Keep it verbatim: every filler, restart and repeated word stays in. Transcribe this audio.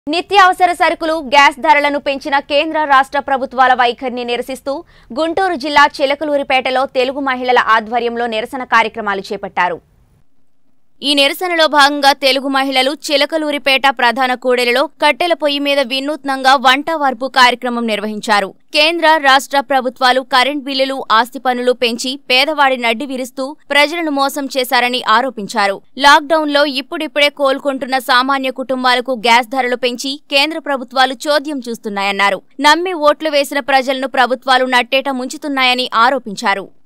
నిత్యావసర సరుకులు గ్యాస్ ధరలను పెంచిన కేంద్ర రాష్ట్ర ప్రభుత్వాల వైఖరిని నిరసిస్తూ గుంటూరు జిల్లా చిలకలూరిపేటలో తెలుగు మహిళల ఆధ్వర్యంలో నిరసన కార్యక్రమాలు చేపట్టారు। ఈ నిరసనలో భాగంగా తెలుగు మహిళలు చిలకలూరిపేట ప్రధాన కూడలిలో కట్టెల పొయ్యి మీద వినూత్నంగా వంట వార్పు కార్యక్రమం నిర్వహించారు। కేంద్ర రాష్ట్ర ప్రభుత్వాలు కరెంట్ బిల్లులు ఆస్తి పన్నులు పెంచి పేదవాడి నడ్డి విరుస్తూ ప్రజలను మోసం చేశారని ఆరోపించారు। లాక్డౌన్ లో ఇప్పుడిప్పుడే కోలుకుంటున్న సామాన్య కుటుంబాలకు గ్యాస్ ధరలు పెంచి కేంద్ర ప్రభుత్వాలు చోద్యం చూస్తున్నాయన్నారు। నమ్మి ఓట్లు వేసిన ప్రజలను ప్రభుత్వాలు నట్టేట ముంచుతున్నాయని ఆరోపించారు।